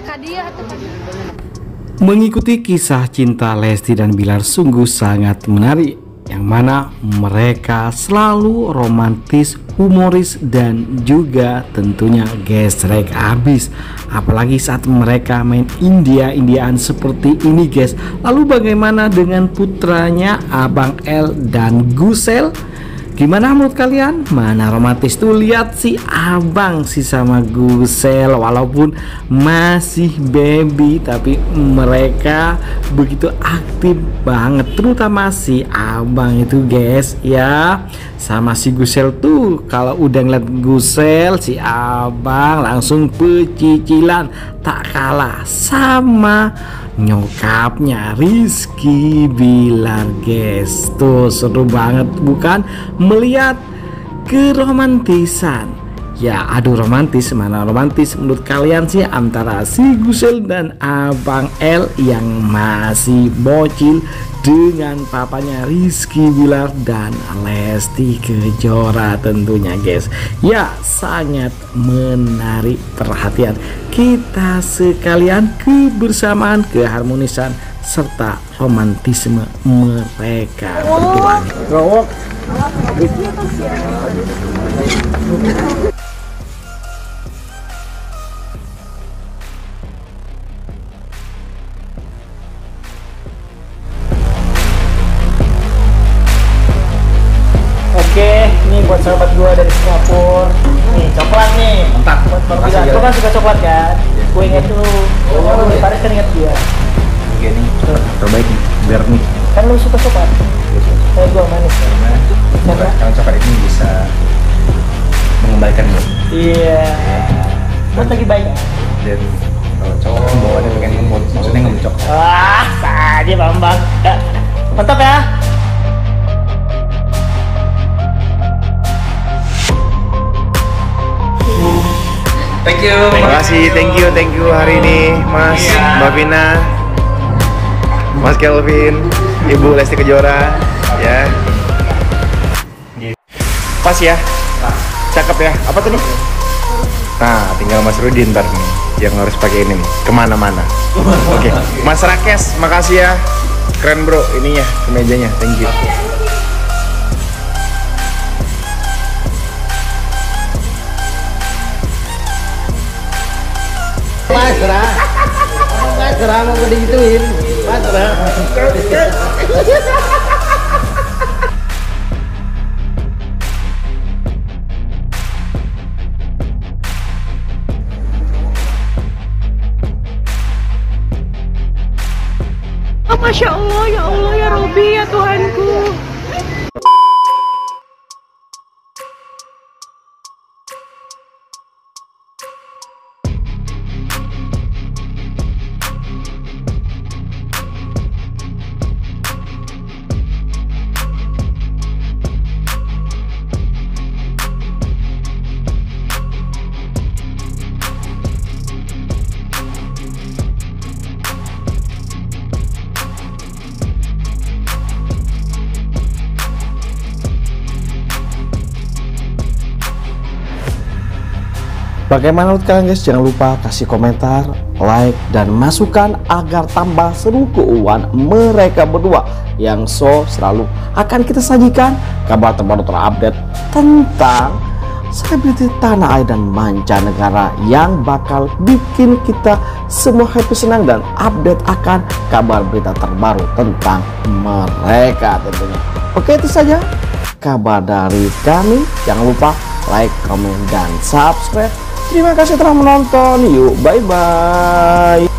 Mengikuti kisah cinta Lesti dan Bilar sungguh sangat menarik, yang mana mereka selalu romantis, humoris, dan juga tentunya gesrek abis. Apalagi saat mereka main India-Indiaan seperti ini guys. Lalu bagaimana dengan putranya Abang L dan Gusel? Gimana menurut kalian? Mana romantis tuh, lihat si abang si sama Gusel, walaupun masih baby tapi mereka begitu aktif banget, terutama si abang itu guys ya. Sama si Gusel tuh kalau udah ngeliat Gusel, si abang langsung pecicilan, tak kalah sama nyokapnya Rizky Bilar guys. Tuh seru banget bukan melihat keromantisan. Ya aduh, romantis, mana romantis menurut kalian sih antara si Gusel dan Abang L yang masih bocil dengan papanya Rizky Bilar dan Lesti Kejora tentunya guys. Ya sangat menarik perhatian kita sekalian, kebersamaan, keharmonisan serta romantisme mereka berdua. Oke, ini buat sahabat gua dari Singapura. Nih, coklat nih. Mantap. Buat Bilar. Lu kan suka coklat kan? Gue inget lu. Lu Paris kan inget dia. Oke nih, terbaik nih, biar nih. Kan lu suka coklat. Kayak gua manis kan? Kalau coklat ini bisa mengembalikan mood. Iya. Mood lagi baik. Dan kalau cowok bawaannya pengen ngemut, maksudnya ngemucok. Wah, saja Bambang. Mantap ya. Thank you. Terima kasih, thank you hari ini Mas, Mbak Vina, Mas Kelvin, Ibu Lesti Kejora, ya. Pas ya, cakep ya. Apa tuh nih? Nah, tinggal Mas Rudi ntar nih yang harus pakai ini nih, kemana-mana. Oke, Mas Rakes, makasih ya. Keren bro, ininya, kemejanya, thank you. Pasrah mau digituin. Pasrah. Oh, Masya Allah, ya Robi, ya Tuhanku. Bagaimana menurut kalian guys? Jangan lupa kasih komentar, like, dan masukan agar tambah seru keuangan mereka berdua yang selalu akan kita sajikan kabar terbaru terupdate tentang selebriti tanah air dan mancanegara yang bakal bikin kita semua happy, senang, dan update akan kabar berita terbaru tentang mereka tentunya. Oke, itu saja kabar dari kami. Jangan lupa like, komen, dan subscribe. Terima kasih telah menonton. Yuk, bye-bye.